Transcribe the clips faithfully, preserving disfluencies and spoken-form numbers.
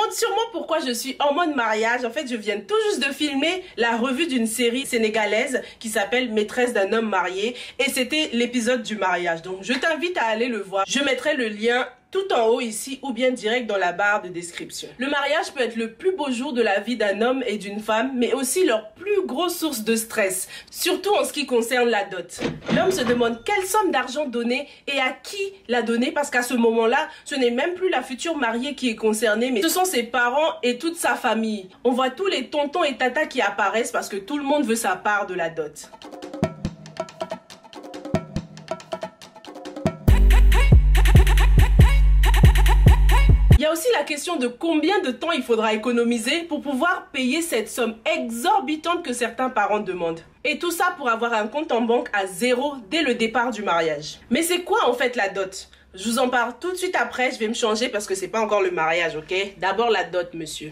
demande sûrement pourquoi je suis en mode mariage. En fait, je viens tout juste de filmer la revue d'une série sénégalaise qui s'appelle Maîtresse d'un homme marié. Et c'était l'épisode du mariage. Donc, je t'invite à aller le voir. Je mettrai le lien tout en haut ici ou bien direct dans la barre de description. Le mariage peut être le plus beau jour de la vie d'un homme et d'une femme, mais aussi leur plus grosse source de stress, surtout en ce qui concerne la dot. L'homme se demande quelle somme d'argent donner et à qui la donner, parce qu'à ce moment-là, ce n'est même plus la future mariée qui est concernée, mais ce sont ses parents et toute sa famille. On voit tous les tontons et tatas qui apparaissent parce que tout le monde veut sa part de la dot. Il y a aussi la question de combien de temps il faudra économiser pour pouvoir payer cette somme exorbitante que certains parents demandent. Et tout ça pour avoir un compte en banque à zéro dès le départ du mariage. Mais c'est quoi en fait la dot? Je vous en parle tout de suite après, je vais me changer parce que c'est pas encore le mariage, ok? D'abord la dot, monsieur.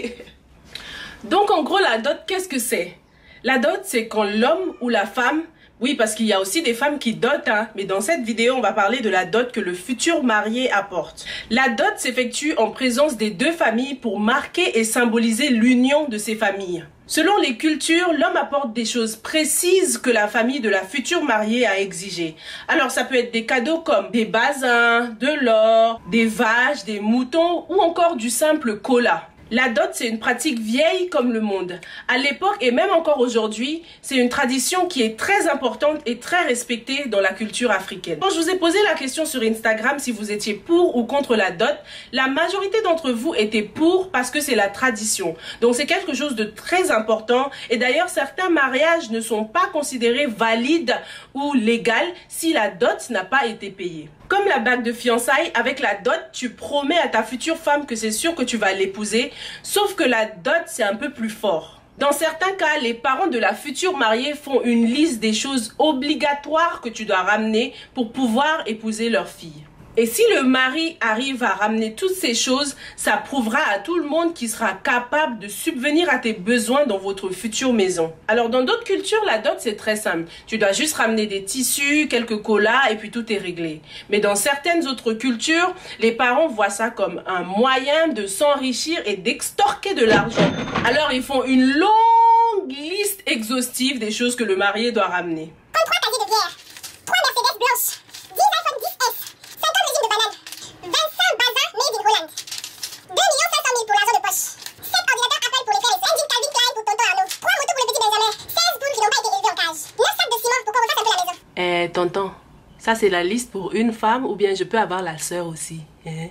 Donc en gros la dot, qu'est-ce que c'est? La dot, c'est quand l'homme ou la femme... Oui, parce qu'il y a aussi des femmes qui dotent, hein. Mais dans cette vidéo, on va parler de la dot que le futur marié apporte. La dot s'effectue en présence des deux familles pour marquer et symboliser l'union de ces familles. Selon les cultures, l'homme apporte des choses précises que la famille de la future mariée a exigées. Alors ça peut être des cadeaux comme des basins, de l'or, des vaches, des moutons ou encore du simple cola. La dot, c'est une pratique vieille comme le monde. À l'époque et même encore aujourd'hui, c'est une tradition qui est très importante et très respectée dans la culture africaine. Quand je vous ai posé la question sur Instagram si vous étiez pour ou contre la dot, la majorité d'entre vous étaient pour parce que c'est la tradition. Donc c'est quelque chose de très important et d'ailleurs certains mariages ne sont pas considérés valides ou légaux si la dot n'a pas été payée. Comme la bague de fiançailles, avec la dot, tu promets à ta future femme que c'est sûr que tu vas l'épouser, sauf que la dot, c'est un peu plus fort. Dans certains cas, les parents de la future mariée font une liste des choses obligatoires que tu dois ramener pour pouvoir épouser leur fille. Et si le mari arrive à ramener toutes ces choses, ça prouvera à tout le monde qu'il sera capable de subvenir à tes besoins dans votre future maison. Alors dans d'autres cultures, la dot c'est très simple. Tu dois juste ramener des tissus, quelques colas et puis tout est réglé. Mais dans certaines autres cultures, les parents voient ça comme un moyen de s'enrichir et d'extorquer de l'argent. Alors ils font une longue liste exhaustive des choses que le marié doit ramener. Comme trois casiers de bière, trois Mercedes blanches, dix iPhone dix S, cinquante régimes de bananes, vingt-cinq bazins made in Holland, deux millions cinq cent mille pour l'argent de poche, sept ordinateurs Apple pour les frères et sœurs, un jean Calvin Klein pour tonton Arnaud, trois motos pour le petit Benjamin, seize poules qui n'ont pas été élevées en cage, neuf sacs de ciment pour qu'on refasse un peu la maison. Eh, tonton, ça c'est la liste pour une femme ou bien je peux avoir la sœur aussi, hein?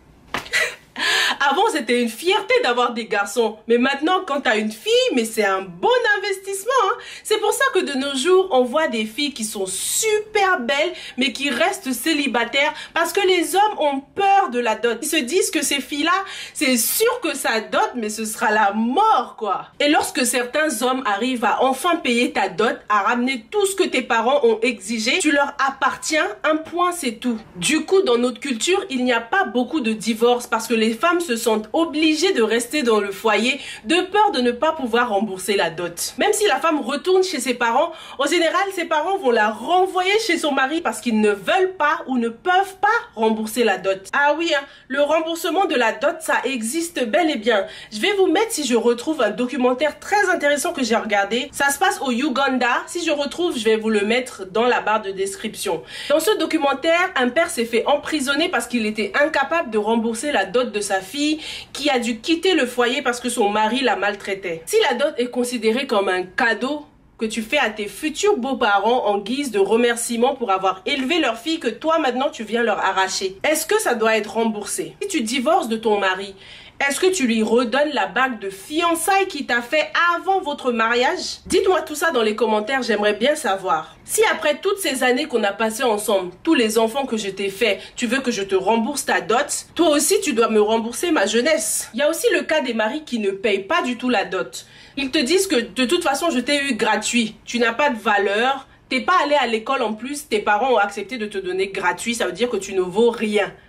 Avant, c'était une fierté d'avoir des garçons. Mais maintenant, quand tu as une fille, mais c'est un bon investissement. Hein? C'est pour ça que de nos jours, on voit des filles qui sont super belles, mais qui restent célibataires parce que les hommes ont peur de la dot. Ils se disent que ces filles-là, c'est sûr que ça dot, mais ce sera la mort, quoi. Et lorsque certains hommes arrivent à enfin payer ta dot, à ramener tout ce que tes parents ont exigé, tu leur appartiens, un point, c'est tout. Du coup, dans notre culture, il n'y a pas beaucoup de divorces parce que les femmes se sont obligées de rester dans le foyer de peur de ne pas pouvoir rembourser la dot. Même si la femme retourne chez ses parents, en général, ses parents vont la renvoyer chez son mari parce qu'ils ne veulent pas ou ne peuvent pas rembourser la dot. Ah oui, hein, le remboursement de la dot, ça existe bel et bien. Je vais vous mettre, si je retrouve un documentaire très intéressant que j'ai regardé. Ça se passe au Ouganda. Si je retrouve, je vais vous le mettre dans la barre de description. Dans ce documentaire, un père s'est fait emprisonner parce qu'il était incapable de rembourser la dot de sa fille qui a dû quitter le foyer parce que son mari la maltraitait. Si la dot est considérée comme un cadeau que tu fais à tes futurs beaux-parents en guise de remerciement pour avoir élevé leur fille que toi maintenant tu viens leur arracher, est-ce que ça doit être remboursé? Si tu divorces de ton mari, est-ce que tu lui redonnes la bague de fiançailles qu'il t'a fait avant votre mariage? Dites-moi tout ça dans les commentaires, j'aimerais bien savoir. Si après toutes ces années qu'on a passées ensemble, tous les enfants que je t'ai fait, tu veux que je te rembourse ta dot, toi aussi tu dois me rembourser ma jeunesse. Il y a aussi le cas des maris qui ne payent pas du tout la dot. Ils te disent que de toute façon je t'ai eu gratuit, tu n'as pas de valeur, t'es pas allé à l'école en plus, tes parents ont accepté de te donner gratuit, ça veut dire que tu ne vaux rien.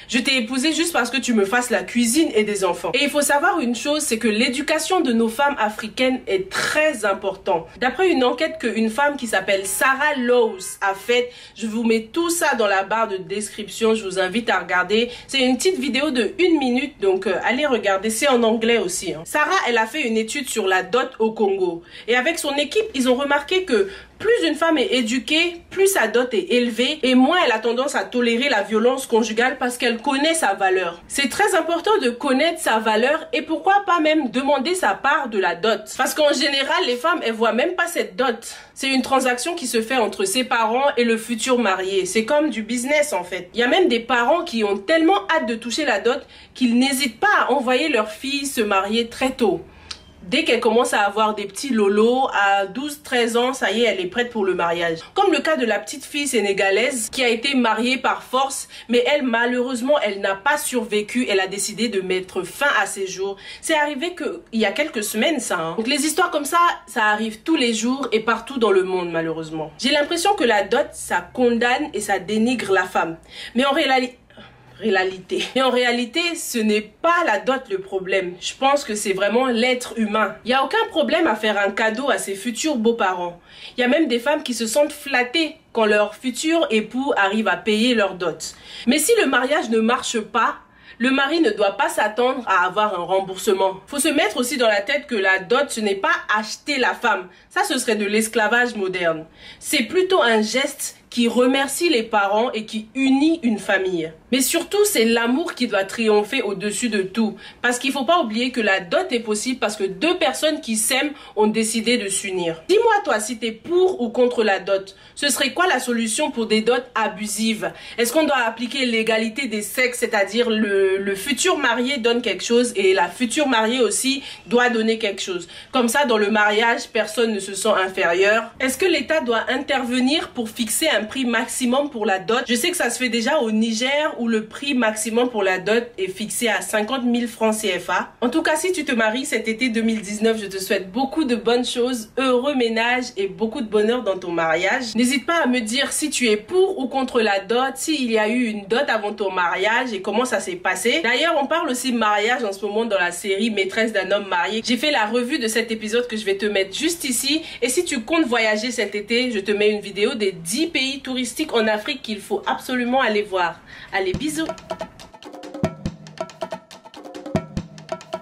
Je t'ai épousé juste parce que tu me fasses la cuisine et des enfants. Et il faut savoir une chose, c'est que l'éducation de nos femmes africaines est très importante. D'après une enquête qu'une femme qui s'appelle Sarah Lowe a faite, je vous mets tout ça dans la barre de description, je vous invite à regarder. C'est une petite vidéo de une minute, donc euh, allez regarder, c'est en anglais aussi. Hein. Sarah, elle a fait une étude sur la dot au Congo. Et avec son équipe, ils ont remarqué que plus une femme est éduquée, plus sa dot est élevée et moins elle a tendance à tolérer la violence conjugale parce qu'elle connaît sa valeur. C'est très important de connaître sa valeur et pourquoi pas même demander sa part de la dot. Parce qu'en général, les femmes, elles voient même pas cette dot. C'est une transaction qui se fait entre ses parents et le futur marié. C'est comme du business en fait. Il y a même des parents qui ont tellement hâte de toucher la dot qu'ils n'hésitent pas à envoyer leur fille se marier très tôt. Dès qu'elle commence à avoir des petits lolos, à douze treize ans, ça y est, elle est prête pour le mariage. Comme le cas de la petite fille sénégalaise qui a été mariée par force, mais elle, malheureusement, elle n'a pas survécu. Elle a décidé de mettre fin à ses jours. C'est arrivé que, il y a quelques semaines, ça. Hein. Donc les histoires comme ça, ça arrive tous les jours et partout dans le monde, malheureusement. J'ai l'impression que la dot, ça condamne et ça dénigre la femme. Mais en réalité... réalité. Et en réalité, ce n'est pas la dot le problème. Je pense que c'est vraiment l'être humain. Il n'y a aucun problème à faire un cadeau à ses futurs beaux-parents. Il y a même des femmes qui se sentent flattées quand leur futur époux arrive à payer leur dot. Mais si le mariage ne marche pas, le mari ne doit pas s'attendre à avoir un remboursement. Faut se mettre aussi dans la tête que la dot, ce n'est pas acheter la femme. Ça, ce serait de l'esclavage moderne. C'est plutôt un geste qui remercie les parents et qui unit une famille. Mais surtout, c'est l'amour qui doit triompher au-dessus de tout. Parce qu'il ne faut pas oublier que la dot est possible parce que deux personnes qui s'aiment ont décidé de s'unir. Dis-moi toi, si tu es pour ou contre la dot, ce serait quoi la solution pour des dots abusives? Est-ce qu'on doit appliquer l'égalité des sexes, c'est-à-dire le, le futur marié donne quelque chose et la future mariée aussi doit donner quelque chose? Comme ça, dans le mariage, personne ne se sent inférieur. Est-ce que l'État doit intervenir pour fixer un prix maximum pour la dot? Je sais que ça se fait déjà au Niger où le prix maximum pour la dot est fixé à cinquante mille francs C F A. En tout cas, si tu te maries cet été deux mille dix-neuf, je te souhaite beaucoup de bonnes choses, heureux ménage et beaucoup de bonheur dans ton mariage. N'hésite pas à me dire si tu es pour ou contre la dot, s'il y a eu une dot avant ton mariage et comment ça s'est passé. D'ailleurs, on parle aussi mariage en ce moment dans la série Maîtresse d'un homme marié. J'ai fait la revue de cet épisode que je vais te mettre juste ici. Et si tu comptes voyager cet été, je te mets une vidéo des dix pays touristiques en Afrique qu'il faut absolument aller voir. Allez, bisous!